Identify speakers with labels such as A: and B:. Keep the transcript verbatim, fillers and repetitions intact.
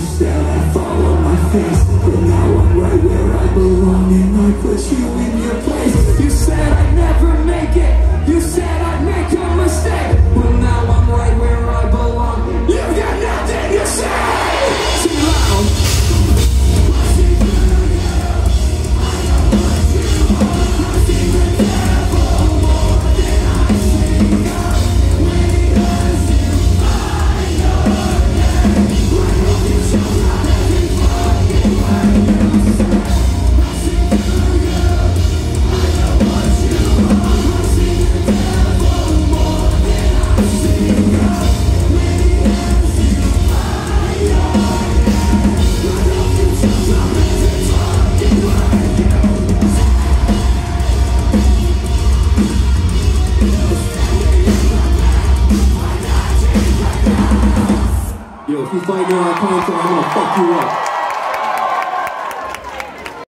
A: said I'd follow my face, but now I'm right where I belong, and I put you in your place. You said I'd never make it, you said I'd make a mistake, but now I'm right where I belong. You've got nothing to say. Too loud. Yo, if you fight your opponent, I'm gonna fuck you up.